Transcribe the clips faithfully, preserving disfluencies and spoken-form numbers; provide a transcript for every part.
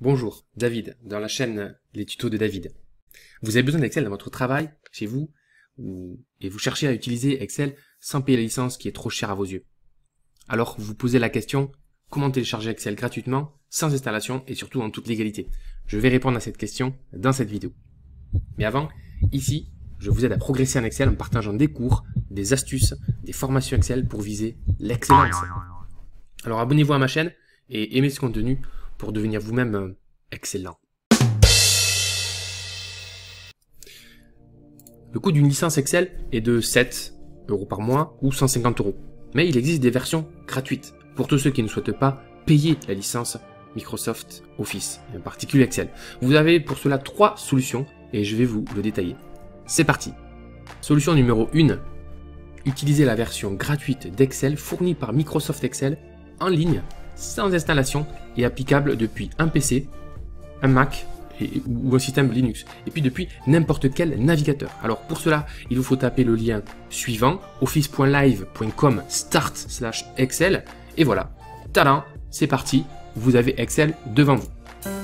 Bonjour, David, dans la chaîne Les Tutos de David. Vous avez besoin d'Excel dans votre travail, chez vous, ou... et vous cherchez à utiliser Excel sans payer la licence qui est trop chère à vos yeux. Alors vous vous posez la question, comment télécharger Excel gratuitement, sans installation et surtout en toute légalité? Je vais répondre à cette question dans cette vidéo. Mais avant, ici, je vous aide à progresser en Excel en partageant des cours, des astuces, des formations Excel pour viser l'excellence. Alors abonnez-vous à ma chaîne et aimez ce contenu pour devenir vous-même euh, excellent. Le coût d'une licence Excel est de sept euros par mois ou cent cinquante euros. Mais il existe des versions gratuites pour tous ceux qui ne souhaitent pas payer la licence Microsoft Office, et en particulier Excel. Vous avez pour cela trois solutions et je vais vous le détailler. C'est parti. Solution numéro un. Utilisez la version gratuite d'Excel fournie par Microsoft Excel en ligne, sans installation et applicable depuis un P C, un Mac et, ou un système Linux, et puis depuis n'importe quel navigateur. Alors pour cela, il vous faut taper le lien suivant, office point live point com start slash Excel, et voilà, tadam, c'est parti, vous avez Excel devant vous.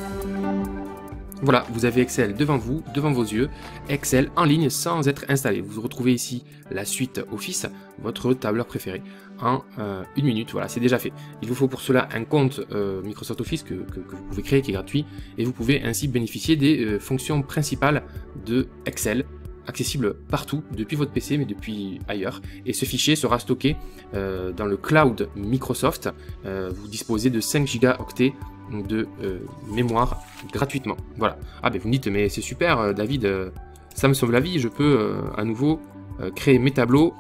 Voilà, vous avez Excel devant vous, devant vos yeux, Excel en ligne sans être installé. Vous retrouvez ici la suite Office, votre tableur préféré, en euh, une minute. Voilà, c'est déjà fait. Il vous faut pour cela un compte euh, Microsoft Office que, que, que vous pouvez créer, qui est gratuit, et vous pouvez ainsi bénéficier des euh, fonctions principales de Excel, accessible partout, depuis votre P C, mais depuis ailleurs. Et ce fichier sera stocké euh, dans le cloud Microsoft. Euh, vous disposez de cinq gigaoctets de euh, mémoire gratuitement. Voilà. Ah ben vous me dites, mais c'est super euh, David, euh, ça me sauve la vie, je peux euh, à nouveau euh, créer mes tableaux,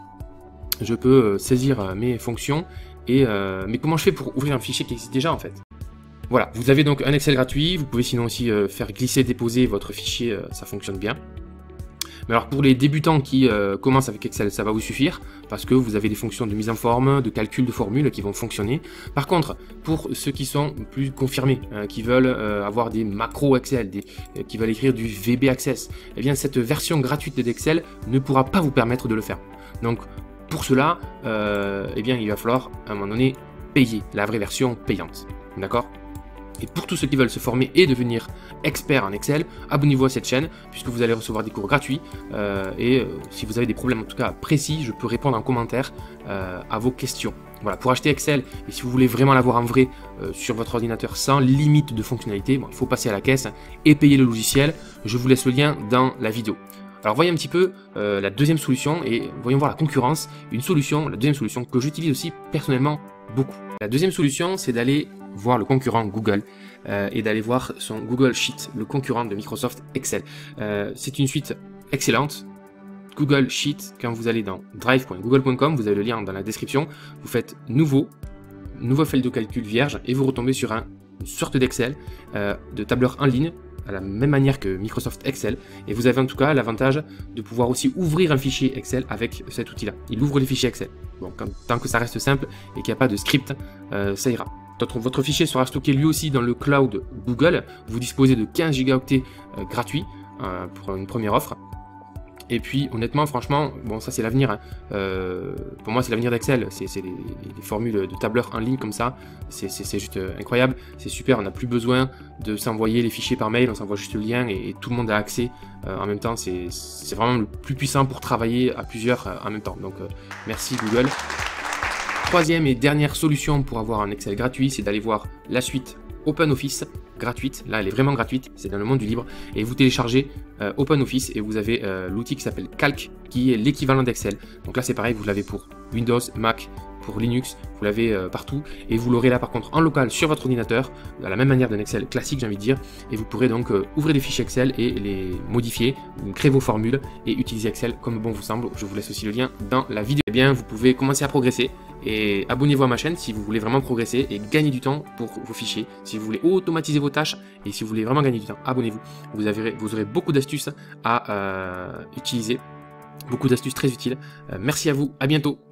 je peux euh, saisir euh, mes fonctions, et euh, mais comment je fais pour ouvrir un fichier qui existe déjà en fait? Voilà, vous avez donc un Excel gratuit, vous pouvez sinon aussi euh, faire glisser, déposer votre fichier, euh, ça fonctionne bien. Mais alors pour les débutants qui euh, commencent avec Excel, ça va vous suffire, parce que vous avez des fonctions de mise en forme, de calcul de formules qui vont fonctionner. Par contre, pour ceux qui sont plus confirmés, hein, qui veulent euh, avoir des macros Excel, des, euh, qui veulent écrire du V B Access, eh bien cette version gratuite d'Excel ne pourra pas vous permettre de le faire. Donc pour cela, euh, eh bien il va falloir à un moment donné payer, la vraie version payante. D'accord ? Et pour tous ceux qui veulent se former et devenir experts en Excel, abonnez-vous à cette chaîne, puisque vous allez recevoir des cours gratuits. Euh, et euh, si vous avez des problèmes en tout cas précis, je peux répondre en commentaire euh, à vos questions. Voilà, pour acheter Excel, et si vous voulez vraiment l'avoir en vrai euh, sur votre ordinateur sans limite de fonctionnalité, bon, il faut passer à la caisse et payer le logiciel. Je vous laisse le lien dans la vidéo. Alors voyez un petit peu euh, la deuxième solution, et voyons voir la concurrence. Une solution, la deuxième solution que j'utilise aussi personnellement beaucoup. La deuxième solution, c'est d'aller voir le concurrent Google euh, et d'aller voir son Google Sheet, le concurrent de Microsoft Excel. Euh, c'est une suite excellente. Google Sheet, quand vous allez dans drive point google point com, vous avez le lien dans la description, vous faites nouveau, nouveau feuille de calcul vierge et vous retombez sur un, une sorte d'Excel, euh, de tableur en ligne, à la même manière que Microsoft Excel, et vous avez en tout cas l'avantage de pouvoir aussi ouvrir un fichier Excel avec cet outil-là. Il ouvre les fichiers Excel. Bon, quand, tant que ça reste simple et qu'il n'y a pas de script, euh, ça ira. Votre, votre fichier sera stocké lui aussi dans le cloud Google. Vous disposez de quinze gigaoctets euh, gratuits euh, pour une première offre. Et puis honnêtement, franchement, bon ça c'est l'avenir. Hein. Euh, pour moi c'est l'avenir d'Excel. C'est les, les formules de tableur en ligne comme ça. C'est juste incroyable. C'est super. On n'a plus besoin de s'envoyer les fichiers par mail. On s'envoie juste le lien et, et tout le monde a accès euh, en même temps. C'est vraiment le plus puissant pour travailler à plusieurs euh, en même temps. Donc euh, merci Google. Troisième et dernière solution pour avoir un Excel gratuit, c'est d'aller voir la suite OpenOffice gratuite. Là, elle est vraiment gratuite, c'est dans le monde du libre. Et vous téléchargez euh, OpenOffice et vous avez euh, l'outil qui s'appelle Calc, qui est l'équivalent d'Excel. Donc là, c'est pareil, vous l'avez pour Windows, Mac, pour Linux, vous l'avez euh, partout. Et vous l'aurez là, par contre, en local sur votre ordinateur, de la même manière d'un Excel classique, j'ai envie de dire. Et vous pourrez donc euh, ouvrir des fichiers Excel et les modifier, créer vos formules et utiliser Excel comme bon vous semble. Je vous laisse aussi le lien dans la vidéo. Eh bien, vous pouvez commencer à progresser. Et abonnez-vous à ma chaîne si vous voulez vraiment progresser et gagner du temps pour vos fichiers. Si vous voulez automatiser vos tâches et si vous voulez vraiment gagner du temps, abonnez-vous. Vous, avez, vous aurez beaucoup d'astuces à euh, utiliser, beaucoup d'astuces très utiles. Euh, merci à vous, à bientôt.